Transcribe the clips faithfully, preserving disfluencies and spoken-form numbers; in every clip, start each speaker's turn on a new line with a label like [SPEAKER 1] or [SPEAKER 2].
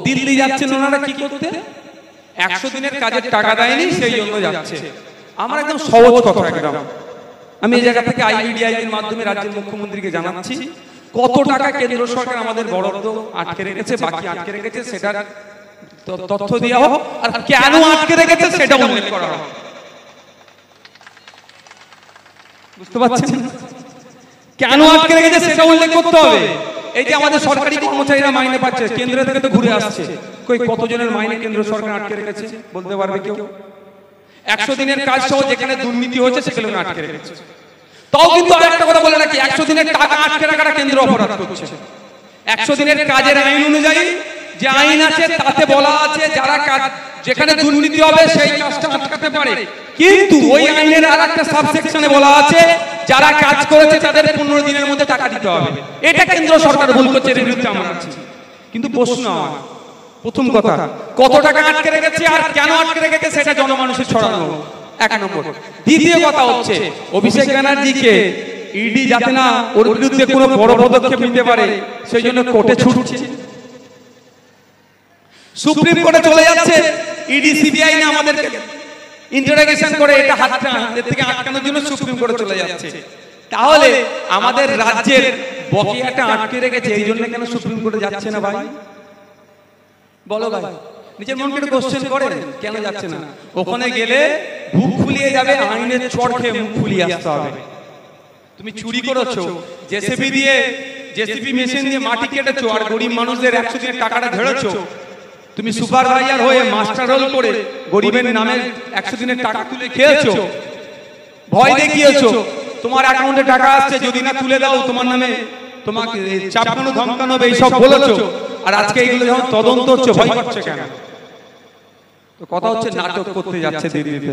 [SPEAKER 1] দিল্লি যাচ্ছেন ওনারা কি করতে? একশো দিনের কাজের টাকা দেয়নি, সেই জন্য যাচ্ছে। আমার একদম সহজ কথা, একদম আমি এই জায়গা থেকে আইবিডিআই এর মাধ্যমে রাজ্যের মুখ্যমন্ত্রীকে জানাচ্ছি কত টাকা কেন্দ্র সরকার আমাদের বরাদ্দ আটকে রেখেছে, বাকি আটকে রেখেছে, সেটার তথ্য দেওয়া হোক, আর কেন আটকে রেখেছে সেটা উল্লেখ করা হোক। বুঝতে পারছেন? কেন আটকে রেখেছে সেটা উল্লেখ করতে হবে। এই যে আমাদের সরকারি কর্মচারীরা মাইনে পাচ্ছে, কেন্দ্র থেকে তো ঘুরে আসছে, কই কতজনের মাইনে কেন্দ্র সরকার আটকে রেখেছে বলতে পারবে কেউ? একশো দিনের কাজ সহ যেখানে দুর্নীতি হচ্ছে সেগুলো আটকে রেখেছে। তাও কিন্তু আরেকটা কথা বলে রাখি, একশো দিনের টাকা আটকে রাখাটা কেন্দ্র অপরাধ করছে। একশো দিনের কাজের আইন অনুযায়ী যে আইন আছে তাতে বলা আছে যারা কাজ যেখানে দুর্নীতি হবে সেই কাজটা আটকাতে পারে, কিন্তু ওই আইনের আরেকটা সাবসেকশনে বলা আছে যারা কাজ করেছে তাদের পনেরো দিনের মধ্যে টাকা দিতে হবে। এটা কেন্দ্র সরকার ভুল করছে, এর বিরুদ্ধে আমরা আছি। কিন্তু প্রশ্ন আমার, প্রথম কথা, কত টাকা আটকে রেখেছে আর কেন আটকে রেখেছে সেটা জনমানুষের ছড়ানো, এক নম্বর। দ্বিতীয় কথা হচ্ছে অভিষেক ব্যানার্জিকে ইডি যাতে না ওর বিরুদ্ধে কোনো বড় পদক্ষেপ নিতে পারে সেই জন্য কোর্টে ছুটছে, সুপ্রিম কোর্টে চলে যাচ্ছে। ইডি সিবিআই না আমাদেরকে ইন্টারোগেশন করে এটা হাতটা এর থেকে আটকানোর জন্য সুপ্রিম কোর্টে চলে যাচ্ছে। তাহলে আমাদের রাজ্যের বকেয়াটা আটকে রেখেছে, এই জন্য কেন সুপ্রিম কোর্টে যাচ্ছে না ভাই? বলো ভাই, নিজের মনকে একটু কোশ্চেন করেন, কেন যাচ্ছে না? ওখানে গেলে বুক ফুলিয়ে যাবে, আইনের চড় খেয়ে মুখ ফুলিয়ে আসতে হবে। তুমি চুরি করেছো, জেসিবি দিয়ে জেসিবি মেশিন দিয়ে মাটি কেটেছো, আর গরিব মানুষদের একশো দিনের টাকাটা ঝেড়েছো। তুমি সুপারভাইজার হয়ে মাস্টার রোল করে গরিবের নামে একশো দিনের টাকা তুলে খেয়েছো, ভয় দেখিয়েছো, তোমার অ্যাকাউন্টে টাকা আসছে, যদি না তুলে দাও তোমার নামে তোমাকে চাপানো ধমকানো হবে, এইসব বলেছো। আর আজকে এইগুলো যখন তদন্ত হচ্ছে ভয় করছে কেন? তো কথা হচ্ছে নাটক করতে যাচ্ছে দিল্লিতে।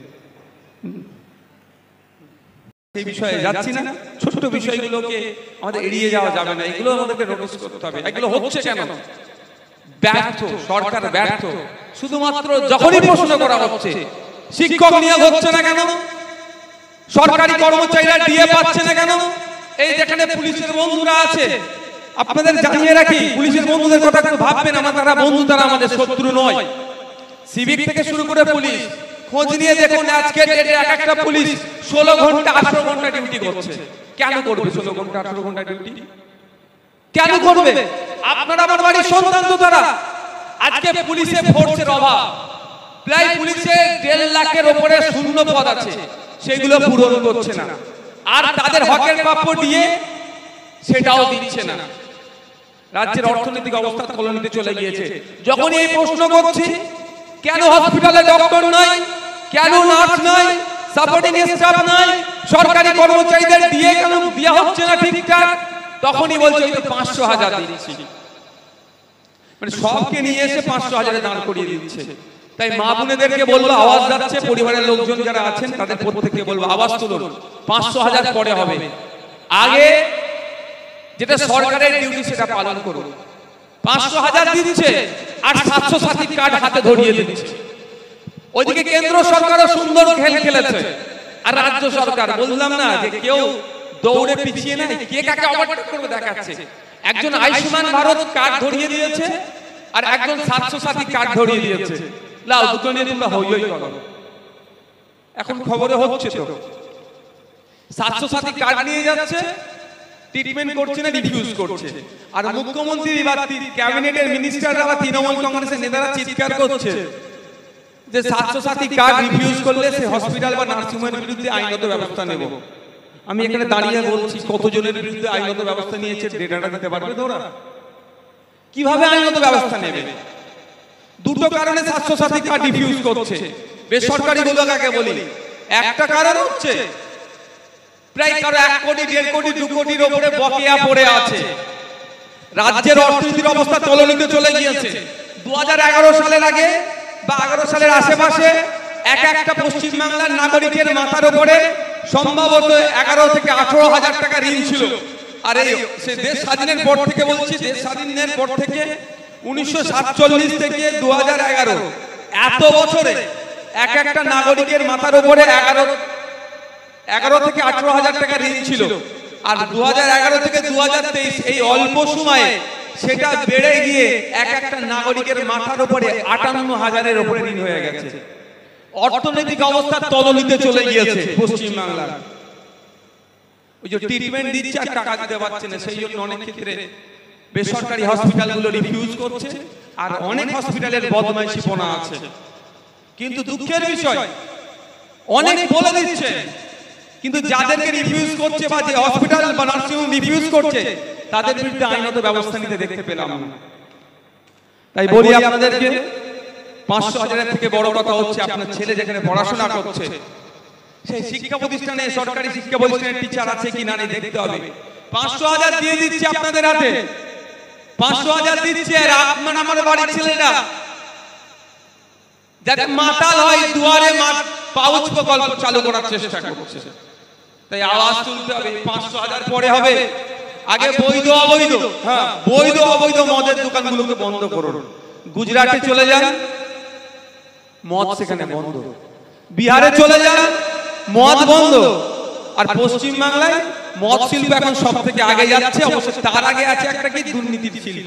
[SPEAKER 1] এই বিষয়ে যাচ্ছি না, ছোট্ট বিষয়গুলোকে আমাদের এড়িয়ে যাওয়া যাবে না, এগুলো আমাদেরকে নোটিস করতে হবে। এগুলো হচ্ছে কেন? ব্যর্থ সরকার, ব্যর্থ। শুধুমাত্র যখনই প্রশ্ন করা হচ্ছে শিক্ষক নিয়োগ হচ্ছে না কেন, সরকারি কর্মচারীরা ডিএ পাচ্ছে না কেন, এই যেখানে পুলিশের বন্ধুরা আছে, আপনাদের জানিয়ে রাখি পুলিশের বন্ধুদের কথা একটু ভাববেন, আমার তারা বন্ধু, তারা আমাদের শত্রু নয়। সিভিক থেকে শুরু করে পুলিশ, খোঁজ নিয়ে দেখুন আজকে ডেটে এক একটা পুলিশ ষোলো ঘন্টা আঠারো ঘন্টা ডিউটি করছে। কেন করবে ষোলো ঘন্টা আঠারো ঘন্টা ডিউটি? কেন করবে? আপনার আমার বাড়ির সন্তান তো তারা। আজকে পুলিশে ফোর্সের অভাব, প্রায় পুলিশে দেড় লাখের উপরে শূন্য পদ আছে, সেগুলো পূরণ করছে না। আর তাদের হকের প্রাপ্য দিয়ে সেটাও দিচ্ছে না। রাজ্যের অর্থনৈতিক অবস্থা তলানিতে চলে গিয়েছে। যখন এই প্রশ্ন করছি কেন হসপিটালে ডক্টর নাই, কেন নার্স নাই, সাপোর্টিং স্টাফ নাই, সরকারি কর্মচারীদের দিয়ে কেন দেওয়া হচ্ছে না ঠিকঠাক, তখনই বলছে তো পাঁচশো হাজার দিচ্ছি। মানে সবকে নিয়ে এসে পাঁচশো হাজারে দাঁড় করিয়ে দিচ্ছে। তাই মা বোনেদেরকে বলবো, আওয়াজ যাচ্ছে, পরিবারের লোকজন যারা আছেন তাদের প্রত্যেককে বলবো আওয়াজ তুলুন। পাঁচশো হাজার পরে হবে, আগে যেটা সরকারের ডিউটি সেটা পালন করুন। পাঁচশো হাজার দিচ্ছে আর সাতশো সাথী কার্ড হাতে ধরিয়ে দিচ্ছে। ওইদিকে কেন্দ্র সরকারও সুন্দর খেল খেলেছে, আর রাজ্য সরকার বললাম না যে কেউ দৌড়ে পিছিয়ে নেয়, কে কাকে ওভারটেক করবে দেখাচ্ছে। একজন আয়ুষ্মান ভারত কার্ড ধরিয়ে দিয়েছে আর একজন সাতশো সাথী কার্ড ধরিয়ে দিয়েছে। লাও দুটো নিয়ে তোমরা হই হই করো। এখন খবরে হচ্ছে তো সাতশো সাথী কার্ড নিয়ে যাচ্ছে, ট্রিটমেন্ট করছে না, রিফিউজ করছে। আর মুখ্যমন্ত্রী বা ক্যাবিনেটের মিনিস্টাররা বা তৃণমূল কংগ্রেসের নেতারা চিৎকার করছে যে সাতশো সাথী কার্ড রিফিউজ করলে সে হসপিটাল বা নার্সিংহোমের বিরুদ্ধে আইনগত ব্যবস্থা নেব। আমি এখানে দাঁড়িয়ে বলছি কতজনের বিরুদ্ধে আইনগত ব্যবস্থা নিয়েছে ডেটাটা দিতে পারবে তোরা? কিভাবে আইনগত ব্যবস্থা নেবে? দুটো কারণে সাতশো সাথী কার্ড রিফিউজ করছে বেসরকারি গুলো। কাকে বলি? একটা কারণ হচ্ছে প্রায় কারো এক কোটি দেড় কোটি দু কোটির উপরে বকেয়া পড়ে আছে। রাজ্যের অর্থনীতির অবস্থা তলানিতে চলে গিয়েছে। দু হাজার এগারো সালের আগে বা এগারো সালের আশেপাশে এক একটা পশ্চিমবাংলার নাগরিকের মাথার উপরে সম্ভবত এগারো থেকে আঠারো হাজার টাকা ঋণ ছিল। আর এই দেশ স্বাধীনের পর থেকে বলছি, দেশ স্বাধীনের পর থেকে উনিশশো সাতচল্লিশ থেকে দু হাজার এগারো এত বছরে এক একটা নাগরিকের মাথার উপরে এগারো এগারো থেকে আঠারো হাজার টাকা ঋণ ছিল। আর দু হাজার এগারো থেকে দু হাজার তেইশ এই অল্প সময়ে সেটা বেড়ে গিয়ে এক একটা নাগরিকের মাথার উপরে আটান্ন হাজারের উপরে ঋণ হয়ে গেছে। অর্থনৈতিক অবস্থা তলনিতে চলে গিয়েছে পশ্চিমবাংলার। ওই যে ট্রিটমেন্ট দিচ্ছে আর টাকা দিতে পারছে না, সেই জন্য অনেক ক্ষেত্রে বেসরকারি হসপিটালগুলো রিফিউজ করছে, আর অনেক হসপিটালের বদমাইশিপনা আছে। কিন্তু দুঃখের বিষয় অনেক বলে দিচ্ছে, কিন্তু যাদেরকে রিফিউজ করছে বা যে হসপিটাল বা নার্সিংহোম রিফিউজ করছে তাদের বিরুদ্ধে আইনত ব্যবস্থা নিতে দেখতে পেলাম না। তাই বলি আপনাদেরকে, পাঁচশো হাজারের থেকে বড় কথা হচ্ছে আপনার ছেলে যেখানে পড়াশোনা করছে সেই শিক্ষা প্রতিষ্ঠানে, সরকারি শিক্ষা প্রতিষ্ঠানের টিচার আছে কিনা দেখতে হবে। পাঁচশো হাজার দিয়ে দিচ্ছে আপনাদের হাতে, পাঁচশো হাজার দিচ্ছে, আর আপনার আমার বাড়ির ছেলেরা যাতে মাতাল হয় দুয়ারে পাউচ প্রকল্প চালু করার চেষ্টা করছে। তাই আওয়াজ তুলতে হবে, পাঁচশো হাজার পরে হবে, আগে বৈধ অবৈধ, হ্যাঁ বৈধ অবৈধ মদের দোকানগুলোকে বন্ধ করুন। গুজরাটে চলে যান, মদ সেখানে বন্ধ। বিহারে চলে যান, মদ বন্ধ। আর পশ্চিম বাংলায় মদ শিল্প এখন সব থেকে আগে যাচ্ছে। অবশ্য তার আগে আছে একটা কি দুর্নীতির শিল্প।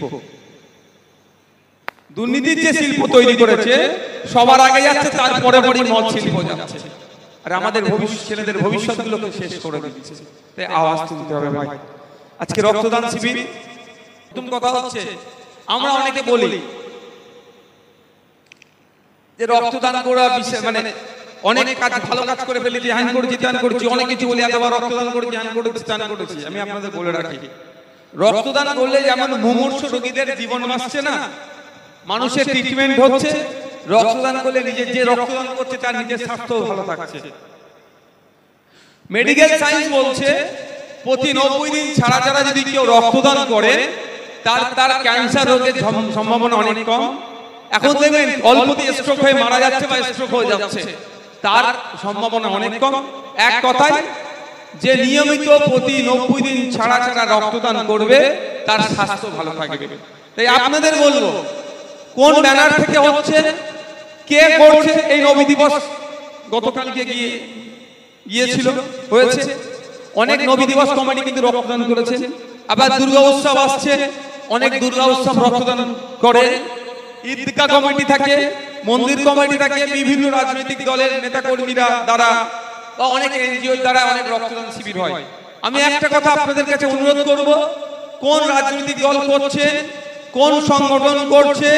[SPEAKER 1] দুর্নীতির যে শিল্প তৈরি করেছে সবার আগে যাচ্ছে, তারপরে পরে মদ শিল্প যাচ্ছে, আর আমাদের ভবিষ্যৎ ছেলেদের ভবিষ্যৎগুলোকে শেষ করে দিচ্ছে। তাই আওয়াজ তুলতে হবে ভাই। আজকে রক্তদান শিবির, প্রথম কথা হচ্ছে আমরা অনেকে বলি যে রক্তদান করা বিষয় মানে অনেক কাজ ভালো কাজ করে ফেলি, ধ্যান করেছি ধ্যান করেছি অনেক কিছু বলি, এতবার রক্তদান করেছি ধ্যান করেছি ধ্যান করেছি। আমি আপনাদের বলে রাখি, রক্তদান করলে যেমন মুমূর্ষ রোগীদের জীবন বাঁচছে না, মানুষের ট্রিটমেন্ট হচ্ছে, রক্তদান করলে নিজের যে রক্তদান করছে তার নিজের স্বাস্থ্য ভালো থাকছে। মেডিকেল সায়েন্স বলছে প্রতি নব্বই দিন ছাড়া ছাড়া যদি কেউ রক্তদান করে তার তার ক্যান্সার রোগের সম্ভাবনা অনেক কম। এখন দেখবেন অল্পতে স্ট্রোক হয়ে মারা যাচ্ছে বা স্ট্রোক হয়ে যাচ্ছে, তার সম্ভাবনা অনেক কম। এক কথায় যে নিয়মিত প্রতি নব্বই দিন ছাড়া ছাড়া রক্তদান করবে তার স্বাস্থ্য ভালো থাকবে। তাই আপনাদের বলবো, কোন ব্যানার থেকে হচ্ছে, কে করছে, এই নবী দিবস গতকালকে গিয়ে গিয়েছিল হয়েছে, অনেক নবী দিবস কমিটি কিন্তু রক্তদান করেছে। আবার দুর্গা উৎসব আসছে, অনেক দুর্গা উৎসব রক্তদান করে। ঈদগাহ কমিটি থাকে, মন্দির কমিটি থাকে, বিভিন্ন রাজনৈতিক দলের নেতা কর্মীরা দ্বারা বা অনেক এনজিও দ্বারা অনেক রক্তদান শিবির হয়। আমি একটা কথা আপনাদের কাছে অনুরোধ করব, কোন রাজনৈতিক দল করছে, কোন সংগঠন করছে,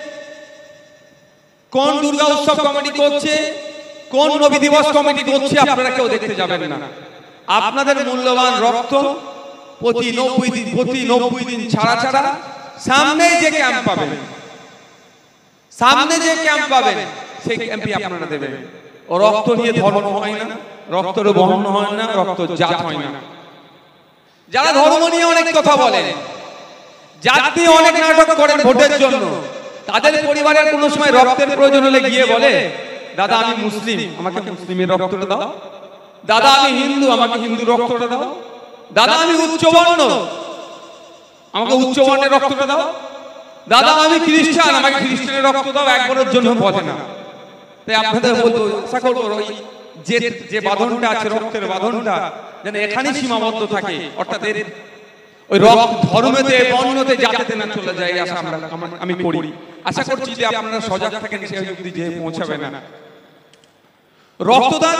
[SPEAKER 1] কোন দুর্গা উৎসব কমিটি করছে, কোন নবী দিবস কমিটি করছে, আপনারা কেউ দেখতে যাবেন না। আপনাদের মূল্যবান রক্ত প্রতি নব্বই দিন প্রতি নব্বই দিন ছাড়া ছাড়া সামনে যে ক্যাম্প পাবেন, সামনে যে ক্যাম্প পাবেন সেই ক্যাম্পে আপনারা দেবেন। ও রক্ত নিয়ে ধর্ম হয় না, রক্তের বর্ণ হয় না, রক্ত জাত হয় না। যারা ধর্ম নিয়ে অনেক কথা বলেন, জাত নিয়ে অনেক নাটক করেন ভোটের জন্য, তাদের পরিবারের কোনো সময় রক্তের প্রয়োজন হলে গিয়ে বলে, দাদা আমি মুসলিম, আমাকে মুসলিমের রক্তটা দাও, দাদা আমি হিন্দু, আমাকে হিন্দু রক্তটা দাও, দাদা আমি উচ্চবর্ণ, আমাকে উচ্চবর্ণের রক্তটা দাও, দাদা আমি খ্রিস্টান, আমাকে খ্রিস্টানের রক্ত দাও, একবারের জন্য বলে না। তাই আপনাদের বলবো, আশা করবো ওই যে যে বাঁধনটা আছে, রক্তের বাঁধনটা যেন এখানেই সীমাবদ্ধ থাকে, অর্থাৎ ওই রক্ত ধর্মেতে বর্ণতে জাতিতে না চলে যায়, আশা আমরা আমি করি। আশা করছি যে আপনারা সজাগ থাকেন, সেই অবধি যে পৌঁছাবে না। রক্তদান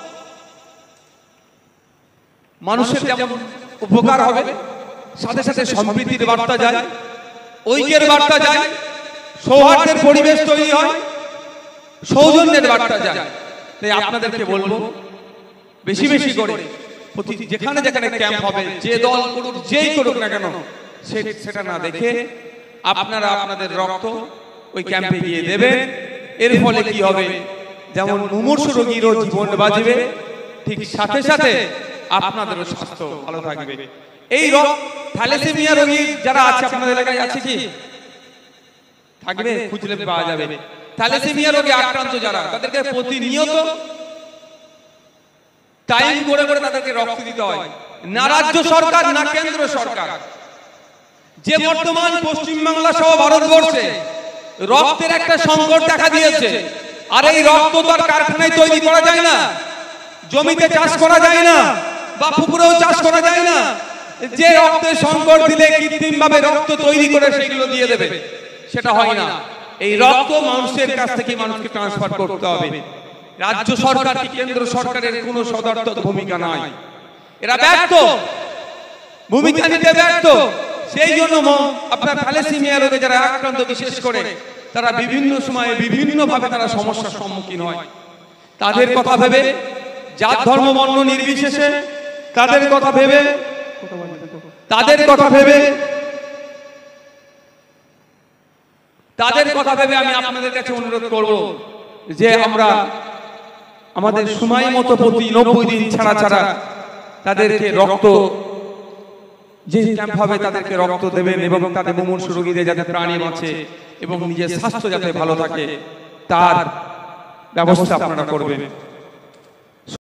[SPEAKER 1] মানুষের যেমন উপকার হবে, সাথে সাথে সম্প্রীতির বার্তা যায়, ঐক্যের বার্তা যায়, সৌহার্দ্যের পরিবেশ তৈরি হয়, সৌজন্যের বার্তা যায়। তাই আপনাদেরকে বলবো, বেশি বেশি করে যেখানে যেখানে ক্যাম্প হবে, যে দল করুক যেই করুক না কেন, সেটা না দেখে আপনারা আপনাদের রক্ত ওই ক্যাম্পে গিয়ে দেবেন। এর ফলে কি হবে, যেমন মুমূর্ষু রোগীরও জীবন বাঁচবে, ঠিক সাথে সাথে আপনাদেরও স্বাস্থ্য ভালো থাকবে। এই রোগ থ্যালাসেমিয়া রোগী যারা আছে আপনাদের এলাকায় আছে কি? থাকবে, খুঁজলে পাওয়া যাবে। থ্যালাসেমিয়া রোগে আক্রান্ত যারা, তাদেরকে প্রতিনিয়ত টাইম করে করে তাদেরকে রক্ত দিতে হয়। না রাজ্য সরকার না কেন্দ্র সরকার, যে বর্তমান পশ্চিমবাংলা সহ ভারতবর্ষে রক্তের একটা সংকট দেখা দিয়েছে। আর এই রক্ত তো আর কারখানায় তৈরি করা যায় না, জমিতে চাষ করা যায় না, বা পুকুরেও চাষ করা যায় না। যে রক্তের সংকট দিলে কৃত্রিম ভাবে রক্ত তৈরি করে সেগুলো দিয়ে দেবে, সেটা হয় না। এই রক্ত মানুষের কাছ থেকে মানুষকে ট্রান্সফার করতে হবে। রাজ্য সরকার কি কেন্দ্র সরকারের কোনো সদর্থক ভূমিকা নাই, এরা ব্যর্থ, ভূমিকা নিতে ব্যর্থ। সেই জন্য আপনার থ্যালাসেমিয়া রোগে যারা আক্রান্ত বিশেষ করে তারা বিভিন্ন সময়ে বিভিন্ন ভাবে তারা সমস্যার সম্মুখীন হয়। তাদের কথা ভেবে, জাত ধর্ম বর্ণ নির্বিশেষে তাদের কথা ভেবে তাদের কথা ভেবে তাদের কথা ভেবে আমি আপনাদের কাছে অনুরোধ করব যে আমরা আমাদের সময় মতো প্রতি নব্বই দিন ছাড়া ছাড়া তাদেরকে রক্ত যে ক্যাম্প হবে তাদেরকে রক্ত দেবেন এবং তাদের মুমূর্ষু রোগীদের যাতে প্রাণে বাঁচে এবং নিজের স্বাস্থ্য যাতে ভালো থাকে তার ব্যবস্থা আপনারা করবেন।